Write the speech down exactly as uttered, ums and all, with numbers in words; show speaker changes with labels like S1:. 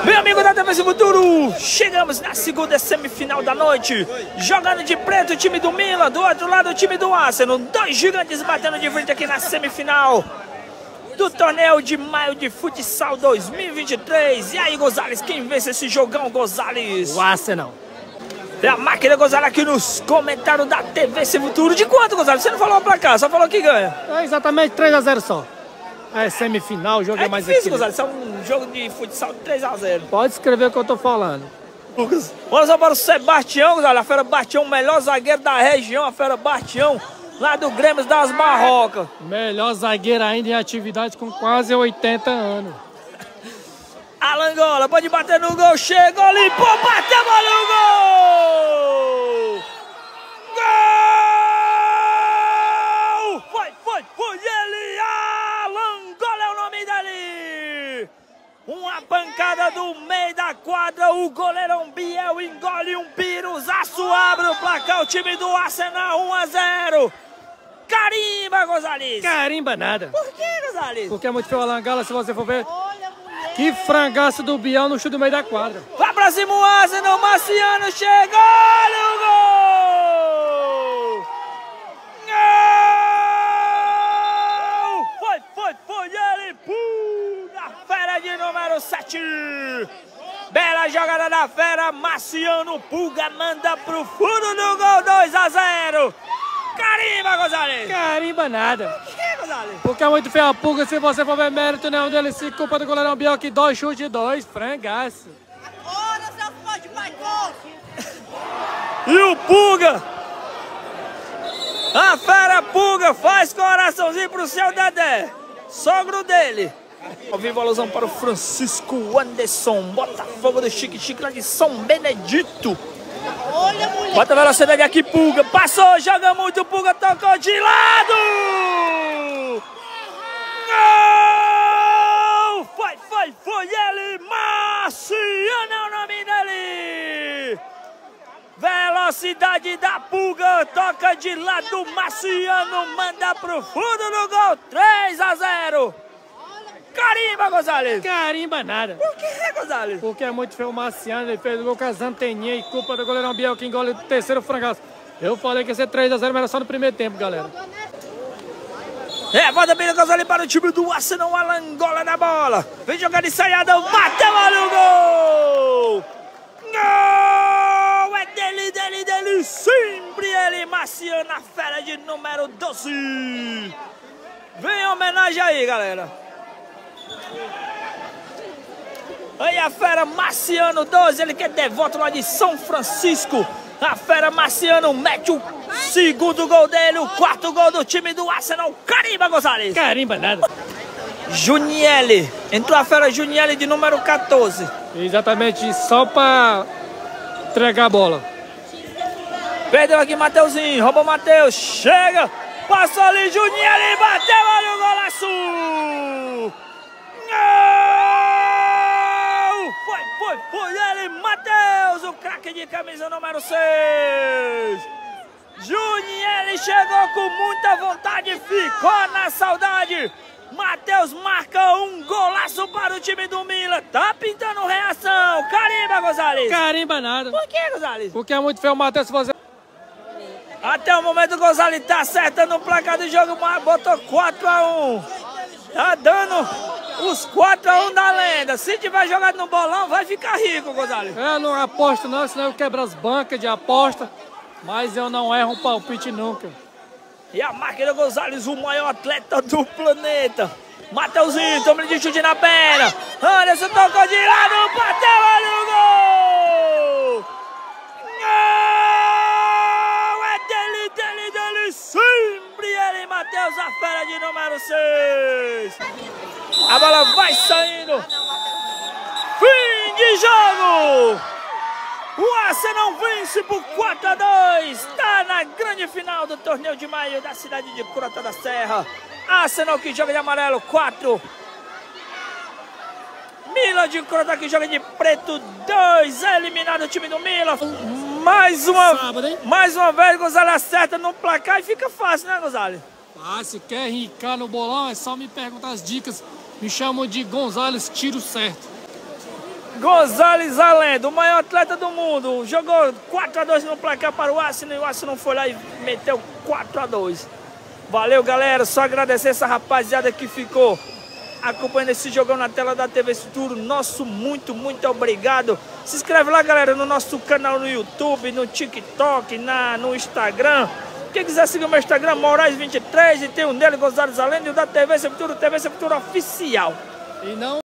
S1: Meu amigo da T V Futuro, chegamos na segunda semifinal da noite. Jogando de preto o time do Milan, do outro lado o time do Arsenal. Dois gigantes batendo de frente aqui na semifinal do torneio de maio de futsal dois mil e vinte e três. E aí, Gonzalez, quem vence esse jogão, Gonzalez?
S2: O Arsenal.
S1: Tem a máquina Gonzalez aqui nos comentários da T V Futuro. De quanto, Gonzalez? Você não falou pra cá, só falou que ganha.
S2: É exatamente três a zero só. É semifinal, o jogo é,
S1: é
S2: mais
S1: difícil, Gonzalez, isso é um jogo de futsal três a zero.
S2: Pode escrever o que eu tô falando.
S1: Lucas. Vamos lá para o Sebastião, Gonzalez. A fera Bastião, o melhor zagueiro da região. A fera Bastião, lá do Grêmio das Barrocas.
S2: Melhor zagueiro ainda em atividade com quase oitenta anos.
S1: Alangola, pode bater no gol. Chegou, limpou, bateu, bola no gol! Gol! Foi, foi, foi ele! Alangola é o nome dele! Uma pancada do meio da quadra, o goleirão Biel engole um piruzaço, abre o placar, o time do Arsenal um a zero. Carimba, Gonzalez!
S2: Carimba nada.
S1: Por que, Gonzalez?
S2: Porque é muito feio o Alangola, se você for ver. Que frangaço do Biel no chute do meio da quadra.
S1: Vai pra cima o Arsenal, Marciano chegou, olha o gol! Gol! Foi, foi, foi ele, pula, fera de número sete. Bela jogada da fera, Marciano Pulga manda pro fundo do gol, dois a zero. Carimba, Gonzalez!
S2: Carimba nada.
S1: Por que, Gonzalez?
S2: Porque é muito feio a Pulga, se você for ver mérito nenhum dele, se culpa do goleirão Biel, que dois chutes de dois, frangaço.
S3: Ora, seu fã de baitoso!
S1: E o Pulga! A fera Pulga faz coraçãozinho pro seu Dedé, sogro dele. Ao vivo, alusão para o Francisco Anderson, Botafogo do Chique Chique lá de São Benedito.
S3: Olha, mulher!
S1: Bota a velocidade aqui, Pulga. Passou, joga muito, Pulga tocou de lado! Gol! Foi, foi, foi ele! Marciano é o nome dele! Velocidade da Pulga, toca de lado, Marciano manda pro fundo do gol, três a zero. Carimba, Gonzalez!
S2: Carimba nada.
S1: Por que, Gonzalez?
S2: Porque é muito feio o Marciano, ele fez o gol com as anteninhas e culpa do goleirão Biel que engole o terceiro frangaço. Eu falei que ia ser três a zero, mas era só no primeiro tempo, galera.
S1: É, volta bem, Gonzalez para o time do Arsenal, Alangola na bola. Vem jogar de ensaiada, bateu ali o gol! Gol! É dele, dele, dele, sempre ele, Marciano, a fera de número doze. Vem em homenagem aí, galera. Aí a fera Marciano doze, ele que é devoto lá de São Francisco. A fera Marciano mete o segundo gol dele, o quarto gol do time do Arsenal. Carimba, Gonzalez!
S2: Carimba nada.
S1: Juniele, entrou a fera Juniele de número quatorze.
S2: Exatamente, só pra entregar a bola.
S1: Perdeu aqui Mateuzinho, roubou Mateus, chega, passou ali Juniele, bateu ali o golaço! Gol! Foi, foi, foi ele, Mateus, o craque de camisa número seis. Juniele chegou com muita vontade, ficou na saudade. Mateus marca um golaço para o time do Milan. Tá pintando reação. Carimba, Gonzalez.
S2: Carimba nada.
S1: Por que, Gonzalez?
S2: Porque é muito feio o Mateus, se você...
S1: Até o momento o Gonzalez tá acertando o placar do jogo, mas botou quatro a um. Tá dando os quatro a um da lenda. Se tiver jogado no bolão, vai ficar rico, Gonzalez.
S2: Eu não aposto não, senão eu quebro as bancas de aposta. Mas eu não erro um palpite nunca.
S1: E a máquina Gonzalez, o maior atleta do planeta. Mateuzinho, toma de chute na perna. Anderson tocou de lado, bateu ali o gol! Gol! É dele, dele, dele, sempre ele, Mateus, a fera de número seis. A bola vai saindo. Fim de jogo! O Arsenal vence por quatro a dois. Está na grande final do torneio de maio da cidade de Croata da Serra. Arsenal que joga de amarelo, quatro. Milan de Croata que joga de preto, dois. É eliminado o time do Milan. Mais uma,
S2: Sábado, hein?
S1: mais uma vez, Gonzalez acerta no placar e fica fácil, né, Gonzalez?
S2: Ah, se quer ricar no bolão, é só me perguntar as dicas. Me chamam de Gonzalez Tiro Certo.
S1: Gonzales Alendo, o maior atleta do mundo, jogou quatro a dois no placar para o Arsenal e o Arsenal foi lá e meteu quatro a dois. Valeu, galera, só agradecer essa rapaziada que ficou acompanhando esse jogão na tela da T V Futuro. Nosso muito, muito obrigado. Se inscreve lá, galera, no nosso canal no YouTube, no TikTok, na, no Instagram. Quem quiser seguir o meu Instagram, Moraes vinte e três, e tem o dele, Gonzales Alendo, e o da T V Futuro, T V Futuro Oficial.
S2: E não